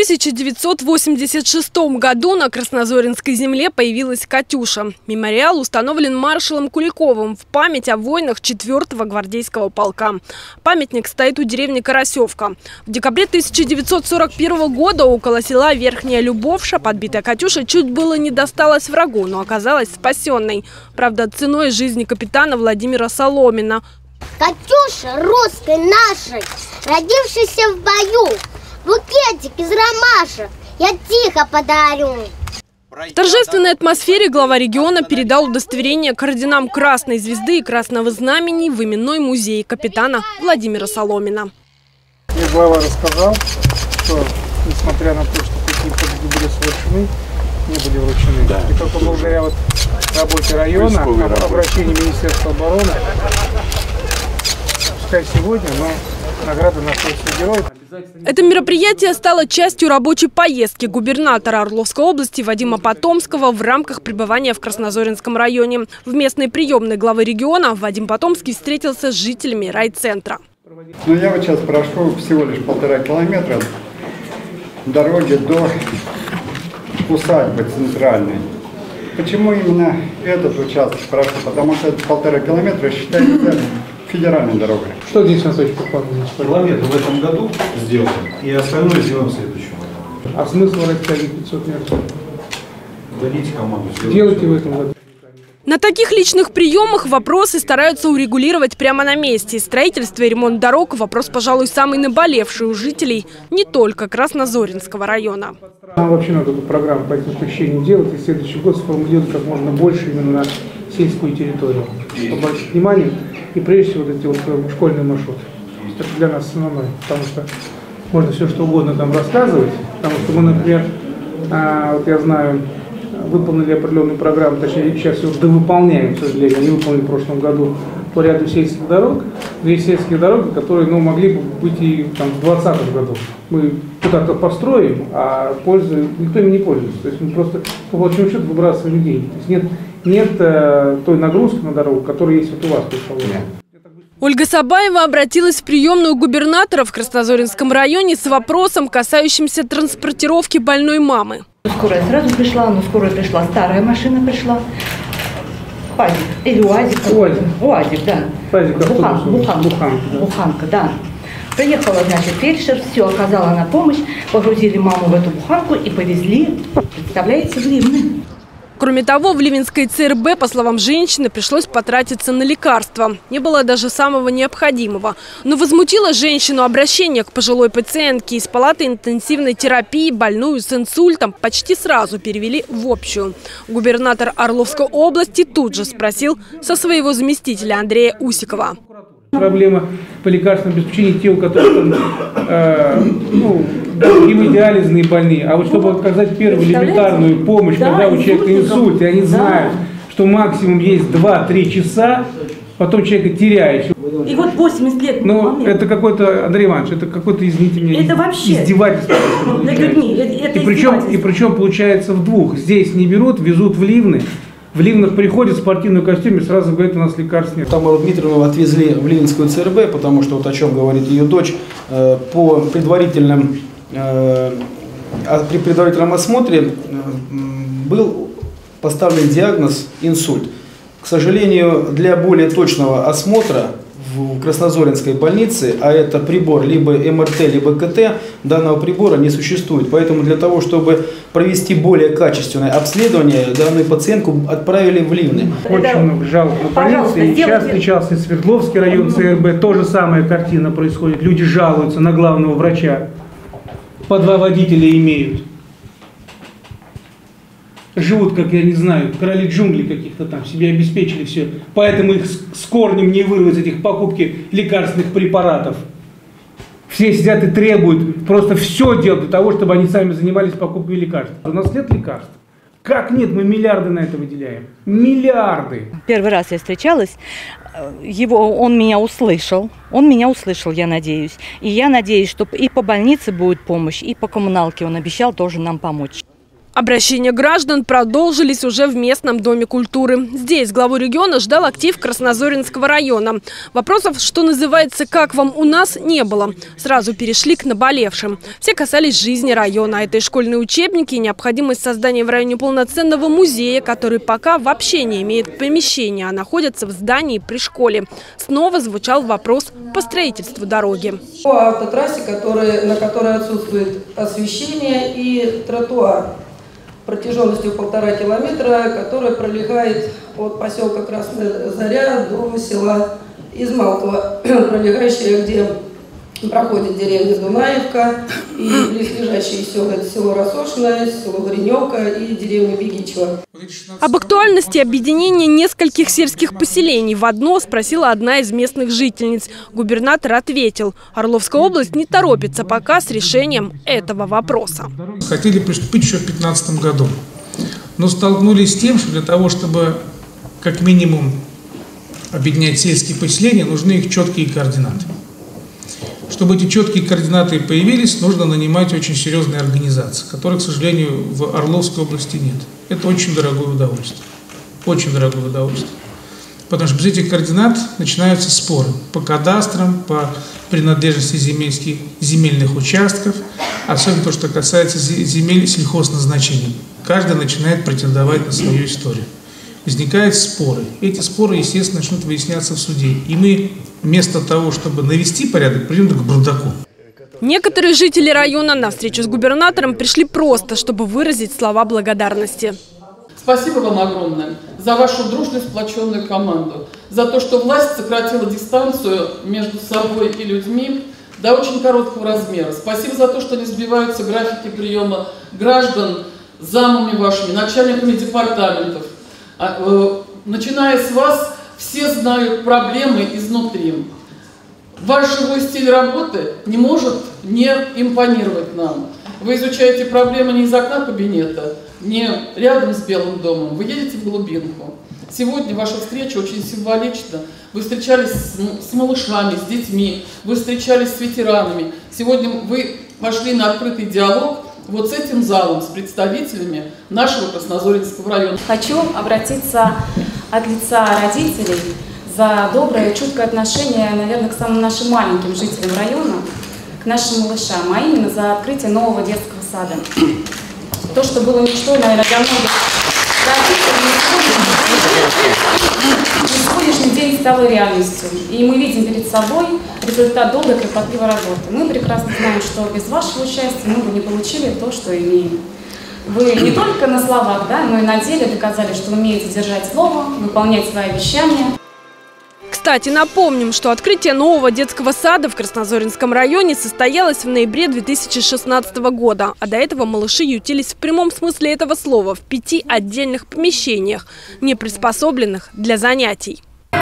1986 году на Краснозоринской земле появилась «Катюша». Мемориал установлен маршалом Куликовым в память о воинах 4-го гвардейского полка. Памятник стоит у деревни Карасевка. В декабре 1941 года около села Верхняя Любовша подбитая «Катюша» чуть было не досталась врагу, но оказалась спасенной. Правда, ценой жизни капитана Владимира Соломина. «Катюша русской нашей, родившейся в бою, букетик из ромашек я тихо подарю». В торжественной атмосфере глава региона передал удостоверение к орденам Красной Звезды и Красного Знамени в именной музей капитана Владимира Соломина. Мне глава рассказал, что несмотря на то, что такие подвиги были совершены, не были вручены. Да. И только благодаря работе района, обращению Министерства обороны, пускай сегодня, но награда находится героев. Это мероприятие стало частью рабочей поездки губернатора Орловской области Вадима Потомского в рамках пребывания в Краснозоринском районе. В местной приемной главы региона Вадим Потомский встретился с жителями райцентра. Ну, я вот сейчас прошу всего лишь 1,5 километра дороги до усадьбы центральной. Почему именно этот участок прошу? Потому что 1,5 километра считается федеральной дорогой. Что здесь на точке входа? Километр в этом году сделан, и остальное сделаем в следующем году. А смысл растягивать 500 метров? Дадите команду. Делайте в этом году. На таких личных приемах вопросы стараются урегулировать прямо на месте. Строительство и ремонт дорог – вопрос, пожалуй, самый наболевший у жителей не только Краснозоринского района. Нам вообще надо эту программу по этим смещениям делать и в следующий год сформулировать как можно больше именно на сельскую территорию. Обратить внимание и прежде всего вот эти вот школьные маршруты. Это для нас основное, потому что можно все что угодно там рассказывать, потому что мы, например, вот я знаю, выполнили определенную программу, точнее сейчас ее довыполняем, к сожалению, не выполнили в прошлом году по ряду сельских дорог. Есть сельские дороги, которые могли бы быть и там, в 2020 году. Мы куда-то построим, а никто ими не пользуется. То есть мы просто по большому счету выбрасываем деньги. То есть нет той нагрузки на дорогу, которая есть вот у вас. Ольга Сабаева обратилась в приемную губернатора в Краснозоринском районе с вопросом, касающимся транспортировки больной мамы. Скорая сразу пришла, но скорая пришла, старая машина пришла. УАЗик, или УАЗик. УАЗик, да. Буханка, да. Приехала, значит, фельдшер, все, оказала на помощь, погрузили маму в эту буханку и повезли, представляете, в Ливны. Кроме того, в Ливенской ЦРБ, по словам женщины, пришлось потратиться на лекарства. Не было даже самого необходимого. Но возмутило женщину обращение к пожилой пациентке из палаты интенсивной терапии, больную с инсультом, почти сразу перевели в общую. Губернатор Орловской области тут же спросил со своего заместителя Андрея Усикова. Проблема по лекарственному обеспечению те, у которых гемодиализные больные. А вот чтобы оказать первую элементарную помощь, да, когда у человека инсульт, и они знают, что максимум есть 2-3 часа, потом человека теряешь. И вот 80 лет. Ну, это какой-то, Андрей Иванович, это какой-то, извините меня, это вообще издевательство. И причем получается в двух. Здесь не берут, везут в Ливны. В Ливнах приходит в спортивном костюме, сразу говорит, у нас лекарств нет. Тамару Дмитриевну отвезли в Ливенскую ЦРБ, потому что, вот о чем говорит ее дочь, при предварительном осмотре был поставлен диагноз инсульт. К сожалению, для более точного осмотра в Краснозоринской больнице, а это прибор либо МРТ, либо КТ, данного прибора не существует. Поэтому для того, чтобы провести более качественное обследование, данную пациентку отправили в Ливны. Очень много жалоб на полиции. Сейчас встречался Свердловский район ЦРБ, то же самая картина происходит. Люди жалуются на главного врача. По 2 водителя имеют. Живут, как я не знаю, короли джунглей каких-то там, себе обеспечили все. Поэтому их с корнем не вырвать, этих покупки лекарственных препаратов. Все сидят и требуют просто все делать для того, чтобы они сами занимались покупкой лекарств. У нас нет лекарств. Как нет? Мы миллиарды на это выделяем. Миллиарды. Первый раз я встречалась, он меня услышал, я надеюсь. И я надеюсь, что и по больнице будет помощь, и по коммуналке он обещал тоже нам помочь. Обращения граждан продолжились уже в местном доме культуры. Здесь главу региона ждал актив Краснозоринского района. Вопросов, что называется, как вам у нас, не было. Сразу перешли к наболевшим. Все касались жизни района. Это и школьные учебники, и необходимость создания в районе полноценного музея, который пока вообще не имеет помещения, а находится в здании при школе. Снова звучал вопрос по строительству дороги. По автотрассе, на которой отсутствует освещение и тротуар протяженностью 1,5 километра, которая пролегает от поселка Красная Заря до села Измалково, пролегающая, где проходит деревня Дунаевка и близлежащие села, это село Рассошиное, село Вареневка и деревня Бегичево. Об актуальности объединения нескольких сельских поселений в одно спросила одна из местных жительниц. Губернатор ответил: Орловская область не торопится пока с решением этого вопроса. Хотели приступить еще в 2015 году, но столкнулись с тем, что для того, чтобы как минимум объединять сельские поселения, нужны их четкие координаты. Чтобы эти четкие координаты появились, нужно нанимать очень серьезные организации, которых, к сожалению, в Орловской области нет. Это очень дорогое удовольствие. Очень дорогое удовольствие. Потому что без этих координат начинаются споры по кадастрам, по принадлежности земельных участков, особенно то, что касается земель сельхозназначения. Каждый начинает претендовать на свою историю. Возникают споры. Эти споры, естественно, начнут выясняться в суде. И мы вместо того, чтобы навести порядок, придем к бардаку. Некоторые жители района на встречу с губернатором пришли просто, чтобы выразить слова благодарности. Спасибо вам огромное за вашу дружную, сплоченную команду, за то, что власть сократила дистанцию между собой и людьми до очень короткого размера. Спасибо за то, что не сбиваются графики приема граждан замами вашими, начальниками департаментов. Начиная с вас, все знают проблемы изнутри. Ваш живой стиль работы не может не импонировать нам. Вы изучаете проблемы не из окна кабинета, не рядом с Белым домом. Вы едете в глубинку. Сегодня ваша встреча очень символична. Вы встречались с малышами, с детьми, вы встречались с ветеранами. Сегодня вы вошли на открытый диалог вот с этим залом, с представителями нашего Краснозоринского района. Хочу обратиться от лица родителей за доброе, чуткое отношение, наверное, к самым нашим маленьким жителям района, к нашим малышам, а именно за открытие нового детского сада. То, что было мечтой, наверное, для многих родителей, на сегодняшний день стало реальностью. И мы видим перед собой результат долгой, кропотливой работы. Мы прекрасно знаем, что без вашего участия мы бы не получили то, что имеем. Вы не только на словах, да, но и на деле доказали, что умеете держать слово, выполнять свои обещания. Кстати, напомним, что открытие нового детского сада в Краснозоринском районе состоялось в ноябре 2016 года. А до этого малыши ютились в прямом смысле этого слова в 5 отдельных помещениях, не приспособленных для занятий.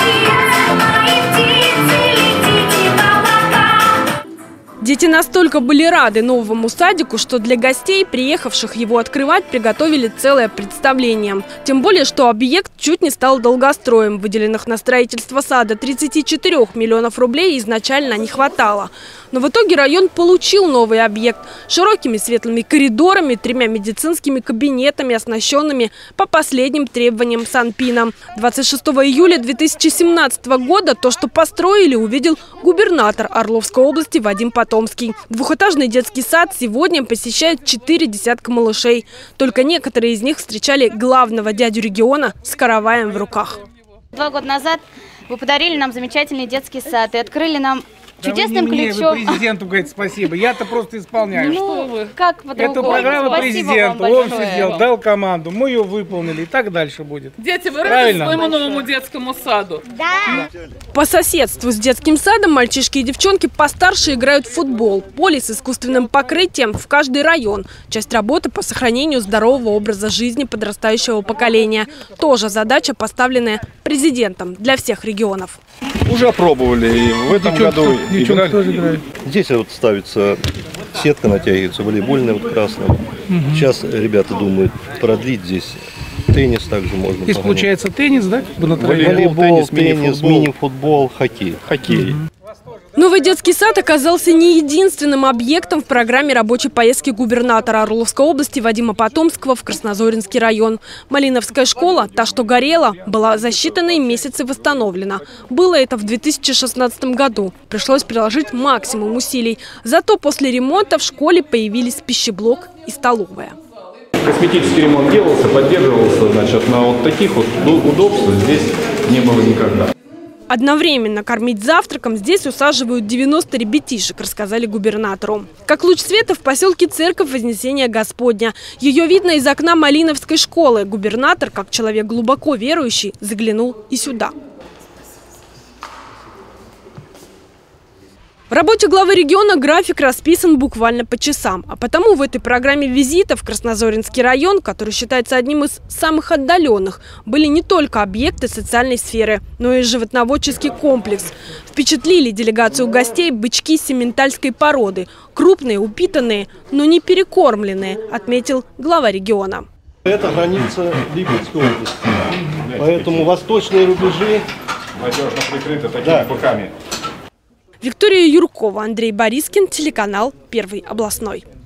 Дети настолько были рады новому садику, что для гостей, приехавших его открывать, приготовили целое представление. Тем более, что объект чуть не стал долгостроем. Выделенных на строительство сада 34 миллионов рублей изначально не хватало. Но в итоге район получил новый объект с широкими светлыми коридорами, 3 медицинскими кабинетами, оснащенными по последним требованиям Санпина. 26 июля 2017 года то, что построили, увидел губернатор Орловской области Вадим Потомский. Двухэтажный детский сад сегодня посещает 4 десятка малышей. Только некоторые из них встречали главного дядю региона с караваем в руках. 2 года назад вы подарили нам замечательный детский сад и открыли нам чудесным ключом. Вы президенту говорите спасибо, я-то просто исполняю. Ну, что вы? Как по-другому? Это программа президента, он все сделал, дал команду, мы ее выполнили, и так дальше будет. Дети, вы рады своему новому детскому саду? Да. По соседству с детским садом мальчишки и девчонки постарше играют в футбол. Поле с искусственным покрытием в каждый район. Часть работы по сохранению здорового образа жизни подрастающего поколения. Тоже задача, поставленная президентом для всех регионов. Уже опробовали и в этом году играли. Здесь вот ставится сетка, натягивается, волейбольная вот красная. Сейчас ребята думают продлить здесь. Теннис также можно. Здесь получается теннис, да? Волейбол, теннис, мини-футбол, хоккей. Новый детский сад оказался не единственным объектом в программе рабочей поездки губернатора Орловской области Вадима Потомского в Краснозоринский район. Малиновская школа, та, что горела, была за считанные месяцы восстановлена. Было это в 2016 году. Пришлось приложить максимум усилий. Зато после ремонта в школе появились пищеблок и столовая. Косметический ремонт делался, поддерживался, значит, но вот таких вот удобств здесь не было никогда. Одновременно кормить завтраком здесь усаживают 90 ребятишек, рассказали губернатору. Как луч света в поселке Церковь Вознесения Господня. Ее видно из окна Малиновской школы. Губернатор, как человек глубоко верующий, заглянул и сюда. В работе главы региона график расписан буквально по часам. А потому в этой программе визита в Краснозоринский район, который считается одним из самых отдаленных, были не только объекты социальной сферы, но и животноводческий комплекс. Впечатлили делегацию гостей бычки сементальской породы. Крупные, упитанные, но не перекормленные, отметил глава региона. Это граница Липецкой области. Поэтому восточные рубежи надежно прикрыты такими быками. Виктория Юркова, Андрей Борискин, телеканал «Первый областной».